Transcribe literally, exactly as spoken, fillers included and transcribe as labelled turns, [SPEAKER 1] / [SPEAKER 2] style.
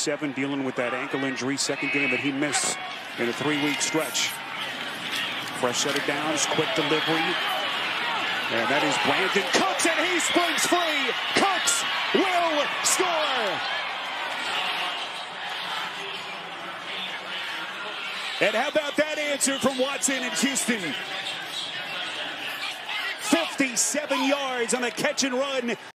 [SPEAKER 1] Seven dealing with that ankle injury, second game that he missed in a three-week stretch. Fresh set of downs, quick delivery. And that is Brandon Cooks, and he springs free. Cooks will score. And how about that answer from Watson in Houston? fifty-seven yards on a catch and run.